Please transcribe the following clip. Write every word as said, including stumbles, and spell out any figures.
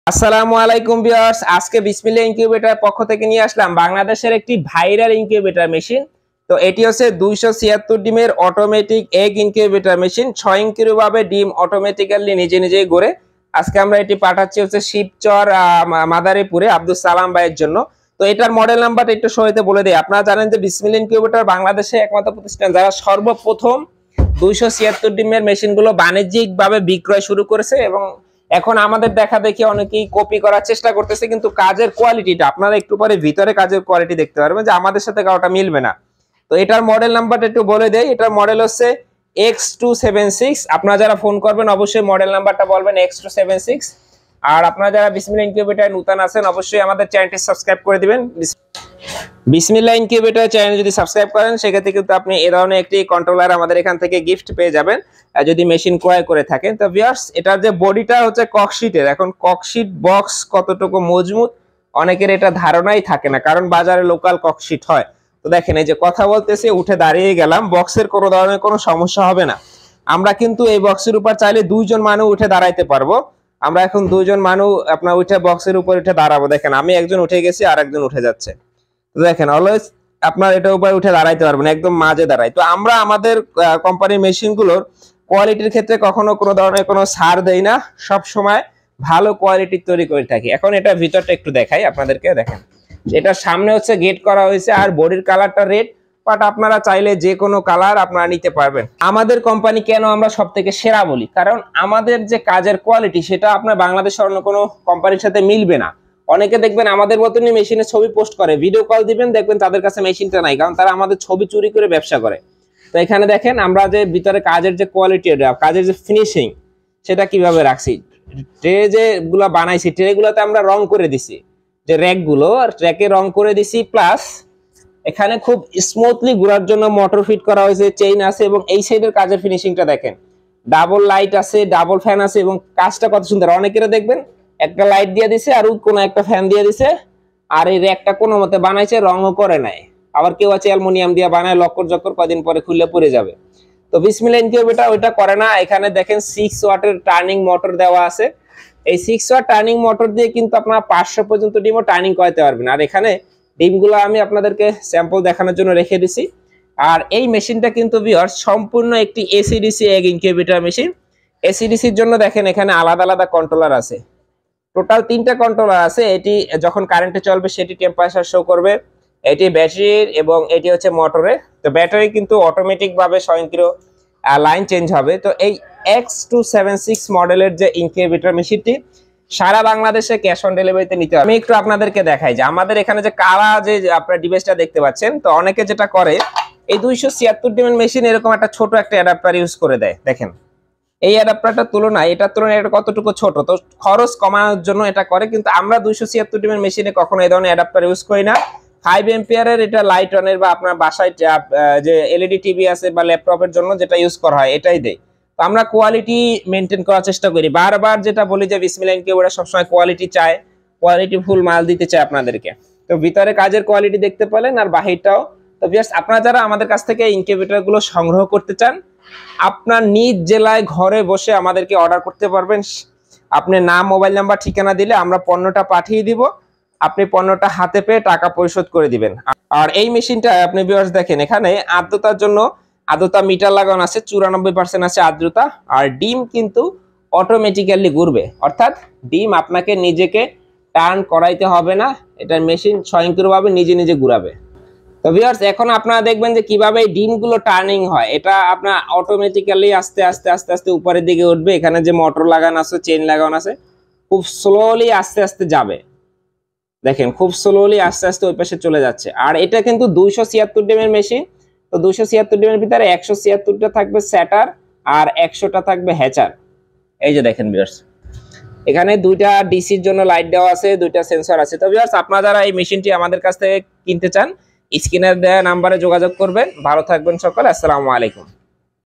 আসসালামু আলাইকুম ভিউয়ার্স, আজকে বিসমিল্লাহ ইনকিউবেটর পক্ষ থেকে নিয়ে আসলাম বাংলাদেশের একটি ভাইরাল ইনকিউবেটর মেশিন। তো এটি হচ্ছে দুইশো ছিয়াত্তর ডিমের অটোমেটিক এগ ইনকিউবেটর মেশিন। ছয় ইঞ্চির ভাবে ডিম অটোমেটিক্যালি নিজে নিজেই গড়ে। আজকে আমরা এটি পাঠাচ্ছি হচ্ছে শিবচর মাদারীপুরে আব্দুল সালাম ভাইয়ের জন্য। তো এটার মডেল নাম্বারটা একটু সহিতে বলে দিই। আপনারা জানেন যে বিসমিল্লাহ ইনকিউবেটর বাংলাদেশে একমাত্র প্রতিষ্ঠান যারা সর্বপ্রথম দুইশো ছিয়াত্তর ডিমের মেশিনগুলো বাণিজ্যিকভাবে বিক্রয় শুরু করেছে, এবং এখন আমাদের দেখা দেখি অনেকেই কপি করার চেষ্টা করতেছে, কিন্তু কাজের কোয়ালিটিটা আপনারা একটু পরে ভিতরে কাজের কোয়ালিটি দেখতে পারবেন যে আমাদের সাথে কাউটা মিলবে না। তো এটার মডেল নাম্বারটা একটু বলে দেই। এটার মডেল হচ্ছে এক্স টু সেভেন সিক্স। আপনারা যারা ফোন করবেন অবশ্যই মডেল নাম্বারটা বলবেন এক্স টু সেভেন সিক্স। আর আপনারা যারা বিসমিল্লাহ ইনকিউবেটর নতুন আছেন অবশ্যই আমাদের চ্যানেলটি সাবস্ক্রাইব করে দিবেন। বিসমিল্লাহ ইনকিউবেটর চ্যানেল যদি সাবস্ক্রাইব করেন সেক্ষেত্রে কিন্তু আপনি এই ধরনের একটি কন্ট্রোলার আমাদের এখান থেকে গিফট পেয়ে যাবেন যদি মেশিন ক্রয় করে থাকেন। তো ভিউয়ার্স, এটার যে বডিটা হচ্ছে ককশিটের। এখন ককশিট বক্স কতটুকু মজবুত অনেকের এটা ধারণাই থাকে না, কারণ বাজারে লোকাল ককশিট হয়। তো দেখেন, এই যে কথা বলতেছি উঠে দাঁড়িয়ে গেলাম, বক্সের কোনো ধরনের কোনো সমস্যা হবে না। আমরা কিন্তু এই বক্সের উপর চাইলে দুইজন মানুষ উঠে দাঁড়াইতে পারবো। আমরা এখন দুইজন মানুষ আপনার উঠে বক্সের উপর উঠে দাঁড়াবো। দেখেন, আমি একজন উঠে গেছি আর একজন উঠে যাচ্ছে। দেখেন, অলওয়েজ আপনার এটার উপরে উঠে দাঁড়াইতে পারবেন, একদম মাঝে দাঁড়াই। তো আমরা আমাদের কোম্পানির মেশিনগুলোর কোয়ালিটির ক্ষেত্রে কখনো কোনো ধরনের কোনো ছাড় দেই না, সব সময় ভালো কোয়ালিটির তৈরি করে থাকি। এখন এটা ভিতরটা একটু দেখাই আপনাদেরকে। দেখেন, এটার সামনে হচ্ছে গেট করা হয়েছে আর বডির কালারটা রেড, বাট আপনারা চাইলে যে কোনো কালার আপনারা নিতে পারবেন। আমাদের কোম্পানি কেন আমরা সব থেকে সেরা বলি, কারণ আমাদের যে কাজের কোয়ালিটি সেটা আপনার বাংলাদেশের অন্য কোনো কোম্পানির সাথে মিলবে না। অনেকে দেখবেন আমাদের মতনই মেশিনে ছবি পোস্ট করে, ভিডিও কল দিবেন দেখবেন তাদের কাছে মেশিনটা নাই, কারণ তারা আমাদের ছবি চুরি করে ব্যবসা করে। তো এখানে দেখেন আমরা যে ভিতরে কাজের যে কোয়ালিটি, কাজের যে ফিনিশিং সেটা কিভাবে রাখছি। ট্রে যে গুলা বানাইছি ট্রে গুলাতে আমরা রং করে দিছি, যে র্যাক গুলো আর ট্র্যাকে রং করে দিছি, প্লাস এখানে খুব স্মুথলি ঘোরার জন্য মোটর ফিট করা হয়েছে, চেইন আছে, এবং এই সাইডের কাজের ফিনিশিংটা দেখেন, ডাবল লাইট আছে, ডাবল ফ্যান আছে, এবং কাজটা কত সুন্দর। অনেকেরা দেখবেন একটা লাইট দিয়ে দিছে আর কোনো একটা ফ্যান দিয়ে দিছে, আর এই র্যাকটা কোনো মতে বানাইছে, রঙও করে নাই। আবার কেউ আছে অ্যালুমিনিয়াম দিয়ে বানায়, লক্কর জক্কর কদিন পরে খুললে পড়ে যাবে। তো বিসমিল্লাহ ইনকিউবেটর ওইটা করে না। এখানে দেখেন সিক্স ওয়াটের টার্নিং মোটর দেওয়া আছে। এই সিক্স ওয়াট টার্নিং মোটর দিয়ে কিন্তু আপনারা পাঁচশো পর্যন্ত ডিমও টার্নিং করাতে পারবেন। আর এখানে ডিমগুলো আমি আপনাদেরকে স্যাম্পল দেখানোর জন্য রেখে দিছি। আর এই মেশিনটা কিন্তু ভিউয়ার্স সম্পূর্ণ একটি এসিডিসি এগ ইনকিউবেটর মেশিন। এসিডিসির জন্য দেখেন এখানে আলাদা আলাদা কন্ট্রোলার আছে, টোটাল তিনটা কন্ট্রোলার আছে। এটি যখন কারেন্টে চলবে সেটি টেম্পারেচার শো করবে, এটি ব্যাটারির, এবং এটি হচ্ছে মোটরে। তো ব্যাটারি কিন্তু অটোমেটিক ভাবে স্বয়ংক্রিয় লাইন চেঞ্জ হবে। তো এই এক্স টু সেভেন সিক্স মডেলের যে ইনকিউবেটর মেশিনটি সারা বাংলাদেশে ক্যাশ অন ডেলিভারিতে নিতে হবে। আমি একটু আপনাদেরকে দেখাই যে আমাদের এখানে যে কালা যে আপনার ডিভাইসটা দেখতে পাচ্ছেন, তো অনেকে যেটা করে এই দুইশো ছিয়াত্তর ডিমের মেশিন এরকম একটা ছোট একটা অ্যাডাপ্টার ইউজ করে দেয়। দেখেন, এই অ্যাডাপ্টারটার তুলনায় এটার তুলনায় এটা কতটুকু ছোট, তো খরচ কমানোর জন্য এটা করে। কিন্তু আমরা দুইশো ছিয়াত্তর ডিমের মেশিনে কখনো এই ধরনের অ্যাডাপ্টার ইউজ করি না। ফাইভ এম্পিয়ারের এটা লাইট অনের বা আপনার বাসায় যে এলইডি টিভি আছে বা ল্যাপটপের জন্য যেটা ইউজ করা হয় এটাই দেয়। তো আমরা কোয়ালিটি মেনটেন করার চেষ্টা করি। বারবার যেটা বলি যে বিসমিল্লাহ ইনকিউবেটর সবসময় কোয়ালিটি চায়, কোয়ালিটি ফুল মাল দিতে চায় আপনাদেরকে। তো ভিতরে কাজের কোয়ালিটি দেখতে পেলেন, আর বাহিরটাও। তো ভিউয়ার্স, আপনারা যারা আমাদের কাছ থেকে ইনকিউবেটর গুলো সংগ্রহ করতে চান আপনার নিজ জেলায় ঘরে বসে আমাদেরকে অর্ডার করতে পারবেন। আপনি নাম, মোবাইল নাম্বার, ঠিকানা দিলে আমরা পণ্যটা পাঠিয়ে দিব, আপনি পণ্যটা হাতে পেয়ে টাকা পরিশোধ করে দিবেন। আর এই মেশিনটা আপনি ভিউয়ার্স দেখেন, এখানে আর্দ্রতার জন্য আর্দ্রতা মিটার লাগানো আছে, চুরানব্বই পার্সেন্ট আছে আর্দ্রতা। আর ডিম কিন্তু অটোমেটিক্যালি ঘুরবে, অর্থাৎ ডিম আপনাকে নিজেকে টার্ন করাইতে হবে না, এটা মেশিন স্বয়ংক্রিয়ভাবে নিজে নিজে ঘুরাবে। তো ভিউয়ার্স, এখন আপনারা দেখবেন যে কিভাবে ডিমগুলো টার্নিং হয়। এটা আপনার অটোমেটিক্যালি আস্তে আস্তে আস্তে আস্তে উপরের দিকে উঠবে। এখানে যে মোটর লাগানো আছে, চেইন লাগানো আছে, খুব স্লোলি আস্তে আস্তে যাবে। দেখেন, খুব স্লোলি আস্তে আস্তে ওই পাশে চলে যাচ্ছে। আর এটা কিন্তু দুইশো ছিয়াত্তর ডিমের মেশিন। তো দুইশো ছিয়াত্তর ডিমের ভিতরে একশো ছিয়াত্তরটা থাকবে স্যাটার আর একশোটা থাকবে হ্যাচার। এই যে দেখেন ভিউয়ার্স, এখানে দুইটা ডিসির জন্য লাইট দেওয়া আছে, দুইটা সেন্সর আছে। তো ভিউয়ার্স, আপনারা যারা এই মেশিনটি আমাদের কাছ থেকে কিনতে চান স্ক্রিনে দেওয়া নাম্বারে যোগাযোগ করবেন। ভালো থাকবেন সকলে, আসসালামু আলাইকুম।